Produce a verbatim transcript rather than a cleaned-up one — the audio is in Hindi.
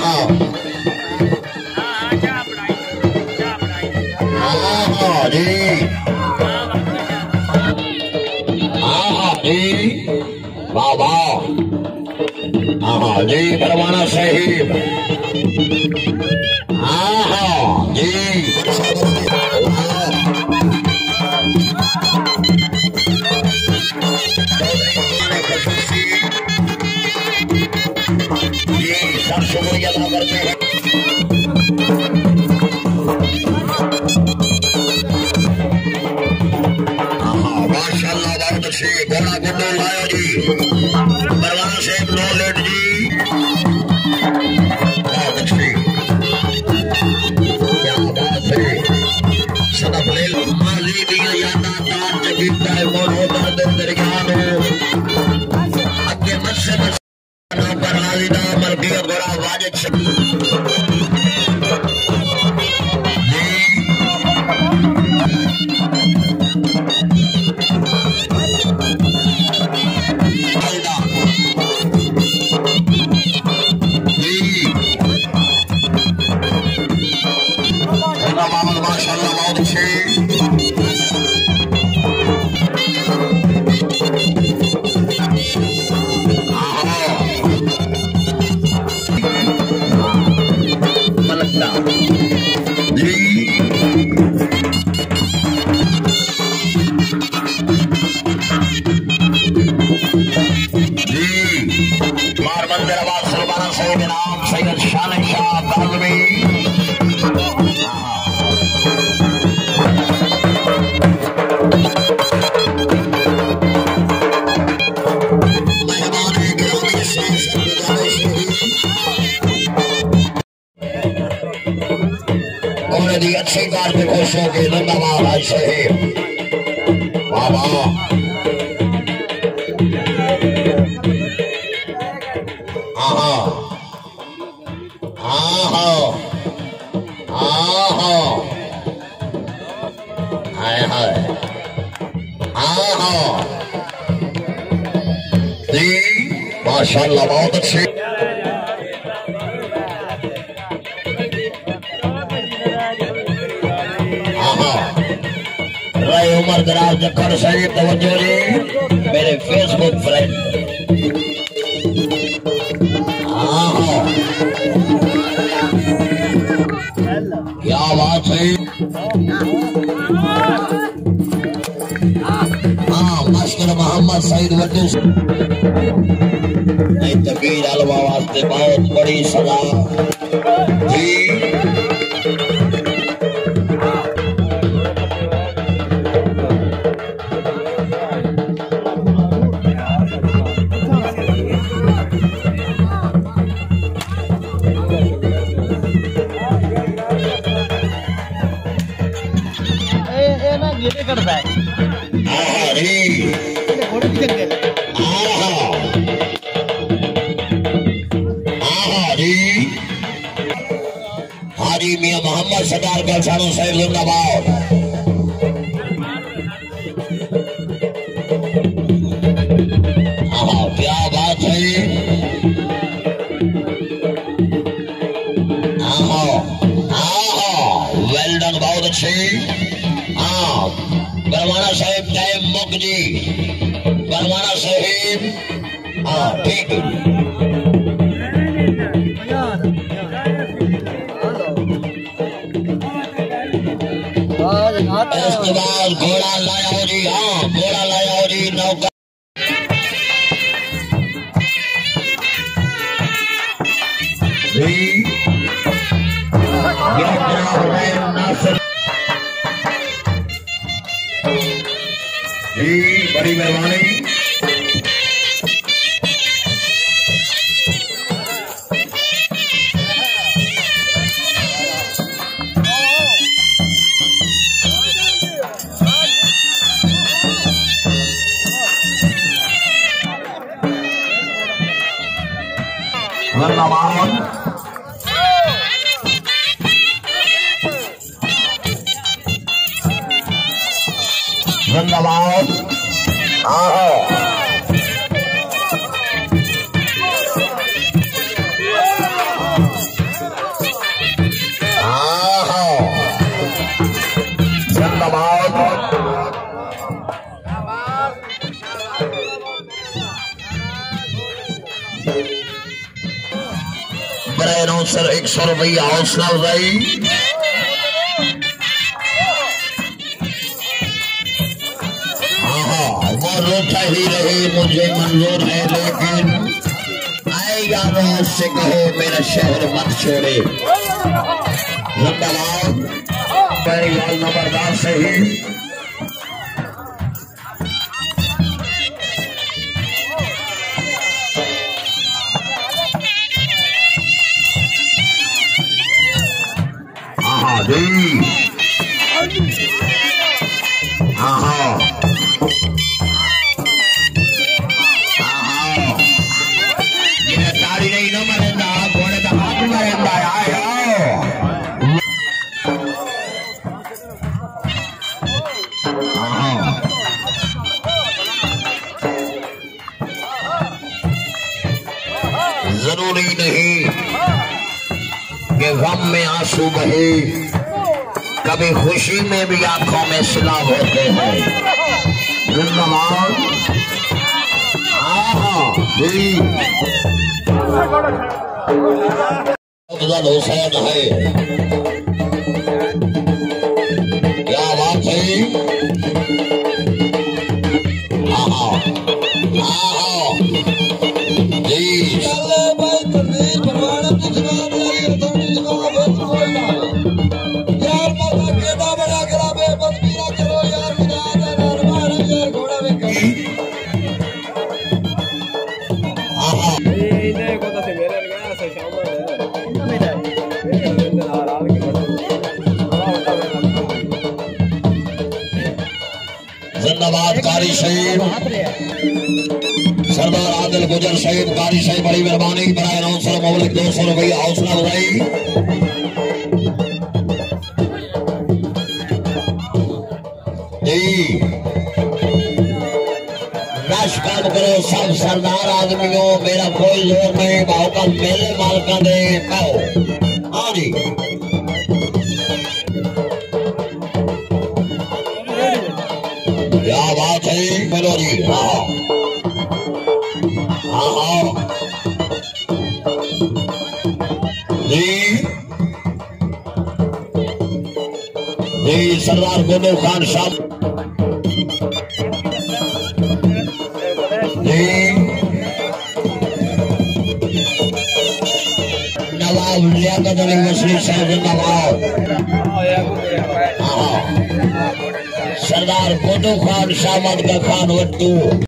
बाबा हाँ जी परवाना साहिब हाँ हाँ जी जी सब शुक्रिया अदा करते हैं। माशाल्लाह बहुत अच्छी गोला गुड्डो लाया जी परवाना साहिब नो लेट जी बहुत अच्छी क्या बात है सदफ ले माली दिया यादा तार जगीता है मोनो दर्द दरियानो अगे मस्से मस्से पर आलिदा मलकियत बड़ा वाजिब शक्ति माशाल्लाह बहुत अच्छे अच्छी बात में खुश हो गए धन्यवाद भाई साहेब बाबा हाँ हाँ हाँ हाँ हाय हाय हाँ हाँ जी माशाल्लाह बहुत अच्छी उमर दराज जखर साहिब तवज्जो जी मेरे फेसबुक फ्रेंड हाँ क्या बात है हाँ मस्कर मोहम्मद सईद वड्डू तकीर अलवा वास्ते बहुत बड़ी सजा जी करता है हाजी मियां मोहम्मद सरदार गलसानो साहिब जिंदाबाद हाँ क्या बात है हाँ हाँ वेल डन बहुत अच्छे हाँ परवाना साहिब टाइम मुक जी परवाना साहिब हाँ ठीक इसके बाद घोड़ा लाया हो जी हाँ घोड़ा लाया हो जी नौका जी जी बड़ी मेहरबानी धन्यवाद धन्यवाद हाँ बराए नौ सर एक सौ रुपया हौसला अफजाई। हाँ वो रोता ही रहे मुझे मंजूर है, लेकिन आए यारों से कहे मेरा शहर मत छोड़े। जिंदाबाद नंबरदार सही। हाँ जी हाँ हाँ ये ताड़ी नहीं न मरेंदा घोड़े का हाथ मरेंदा आए हाँ जरूरी नहीं कि गम में आंसू बहे, कभी खुशी में भी आंखों में सिला होते हैं। जिंदाबाद अफजल हुसैन है, क्या बात है। हाँ हाँ जी जिंदाबाद कारी साहिब, सरदार आदिल गुजर साहिब कारी साहिब बड़ी मेहरबानी। बराए नौ सौ मौलिक दो सौ रुपया हौसला अफजाई। रश काम करो सब सरदार आदमियों, मेरा कोई जोर नहीं भाव का मेले मालका दे पाओ। हाँ जी क्या बात है बोलो जी। हाँ हाँ हाँ जी जी सरदार गोदो खान साहब जी, नवाब लियाकत अली मछली साहब जिंदाबाद। हाँ सरदार गोदो खान शामद का खान वट्टू।